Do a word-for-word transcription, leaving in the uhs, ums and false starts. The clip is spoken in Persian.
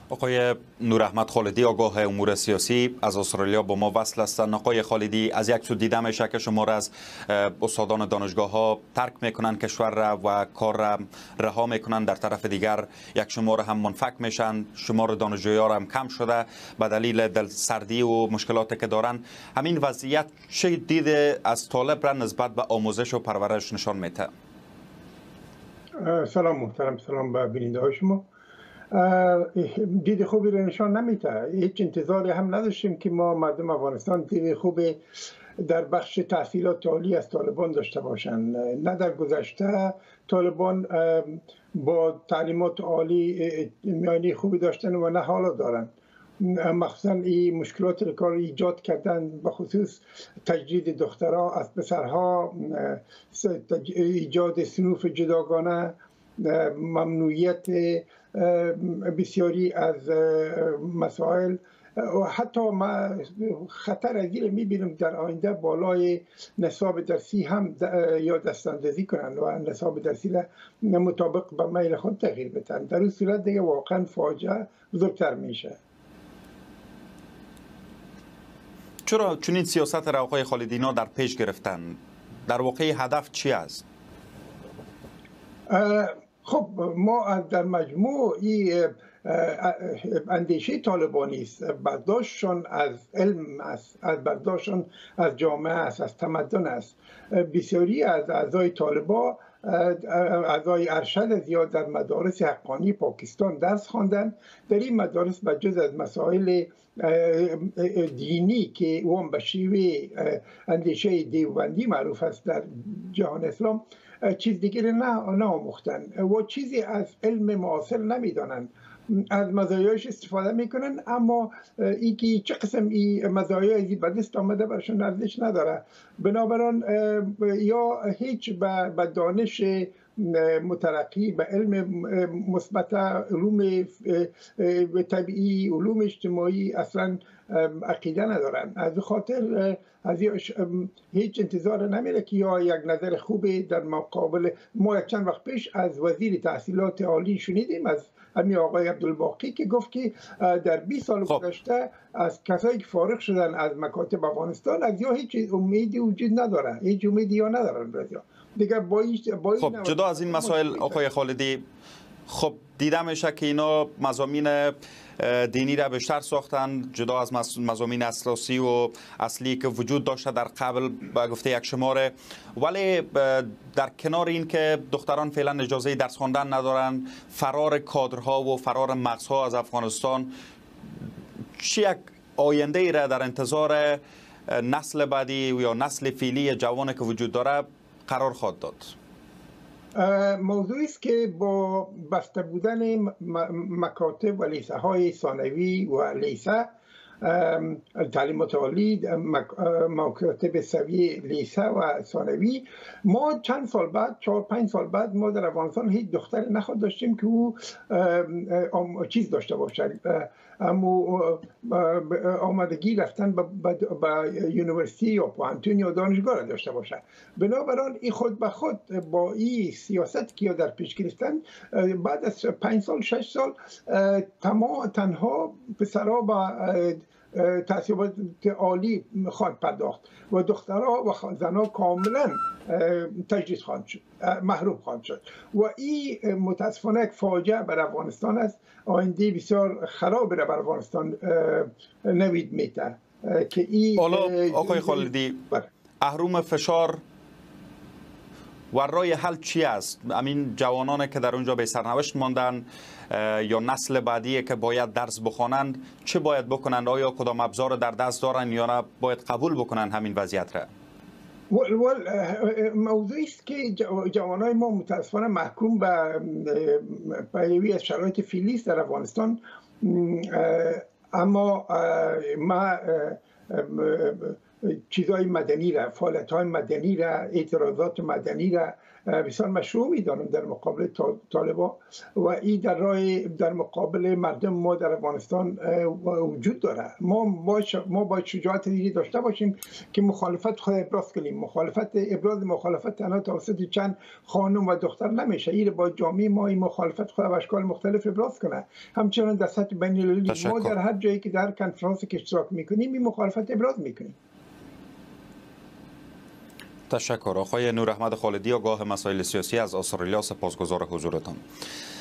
آقای نوراحمد خالدی آگاه امور سیاسی از استرالیا با ما وصل هستند. آقای خالدی، از یک سو دیده میشه که شما را از استادان دانشگاه ها ترک میکنن کشور را و کار را رها میکنن، در طرف دیگر یک شمار هم منفک میشن، شمار دانشجویان را هم کم شده به دلیل دل سردی و مشکلاتی که دارن. همین وضعیت چه دیده از طالب را نسبت به آموزش و پرورش نشان میده؟ سلام محترم، سلام به بیننده های شما. دید خوبی رو نشان نمیده. هیچ انتظاری هم نداشتیم که ما مردم افغانستان دید خوبی در بخش تحصیلات عالی از طالبان داشته باشند. نه در گذشته طالبان با تعلیمات عالی میانی خوبی داشتن و نه حالا دارن. مخصوصا این مشکلات رو کار ایجاد کردن، به خصوص تجدید دخترها از پسرها، ایجاد صنوف جداگانه، ممنوعیت بسیاری از مسائل و حتی ما خطر از این میبینم در آینده بالای نصاب درسی هم یا دستاندازی کنند و نصاب درسی را مطابق به میل خود تغییر بدن. در این صورت دیگه واقعا فاجعه بزرگتر میشه. چرا چنین سیاست را آقای خالدی اینا در پیش گرفتن؟ در واقع هدف چی است؟ خب ما در مجموع این اندیشه طالبانی است، برداشتشان از علم است، از برداشتشان از جامعه است، از تمدن است. بسیاری از اعضای طالبان، اعضای ارشد زیاد در مدارس حقانی پاکستان درس خواندند. در این مدارس به جز از مسائل دینی که اون به شیوه اندیشه دیوبندی معروف است در جهان اسلام، چیز دیگری نه نه آموختن و چیزی از علم معاصر نمیدانند. از مزایاش استفاده میکنن، اما اینکه چه قسم این مزایای به دست آمده برشون ارزش نداره. بنابراین یا هیچ به دانش مترقی، به علم مثبت، علوم طبیعی، علوم اجتماعی اصلا عقیده ندارن. از خاطر از هیچ انتظار نمیره که یا یک نظر خوبی در مقابل ما. چند وقت پیش از وزیر تحصیلات عالی شنیدیم، از همین آقای عبدالباقی، که گفت که در بیست سال گذشته از کسایی که فارغ شدن از مکاتب افغانستان از یا هیچ امیدی وجود نداره، هیچ امیدی یا ندارن رضا دیگه. با با خب جدا از این مسائل آقای خالدی، خب دیده میشه که اینا مضامین دینی را بیشتر ساختن، جدا از مضامین اساسی و اصلی که وجود داشته در قبل به گفته یک شماره. ولی در کنار این که دختران فعلا اجازه درس خواندن ندارن، فرار کادرها و فرار مغزها از افغانستان، چی یک آینده ای را در انتظار نسل بعدی یا نسل فعلی جوانی که وجود داره قرار خواهد داد؟ موضوعی است که با بسته بودن مکاتب و لیسه های ثانوی و لیسه تعلیمات عالی، مکاتب سویه لیسه و ثانوی، ما چند سال بعد، چهار پنج سال بعد، ما در افغانستان هیچ دختر نخواهد داشتیم که او چیز داشته باشد، اما آمادگی رفتن به یونیورسیتی یا پوهنتون یا دانشگاه را داشته باشد. بنابراین این خود به خود با این سیاست که در پیش گرفتن، بعد از پنج سال شش سال تمام تنها پسرها با تحصیلات عالی خواهد پرداخت و دخترها و زنها کاملا تجدید خواهند شد، محروم خواهند شد و این متاسفانه یک فاجعه بر افغانستان است. آینده بسیار خراب بر افغانستان نوید میده که این حالا آقای خالدی، اهرم فشار و رای حل چی است؟ همین جوانانی که در اونجا به سرنوشت ماندن یا نسل بعدی که باید درس بخوانند، چه باید بکنند؟ آیا کدام ابزار در دست دارن یا نه باید قبول بکنند همین وضعیت را؟ ول ول موضوعی است که جوانای ما متاسفانه محکوم به پیروی از شرایط فعلی است در افغانستان. اما ما چیزهای مدنی را، فعالیت‌های مدنی را، اعتراضات مدنی را بسیار مشروع میدانم در مقابل طالبان و این در راه در مقابل مردم ما در افغانستان وجود داره. ما باش ما باید شجاعت دیگه داشته باشیم که مخالفت خود ابراز کنیم. مخالفت ابراز مخالفت تنها توسط چند خانم و دختر نمیشه. این با جامعه ما این مخالفت خود به اشکال مختلف ابراز کنه. همچنین در سطح بین المللی ما در هر جایی که در کنفرانس که اشتراک میکنیم این مخالفت ابراز میکنیم. تشکر. آقای نور احمد خالدی، آگاه مسائل سیاسی از استرالیا، سپاسگزار حضورتان.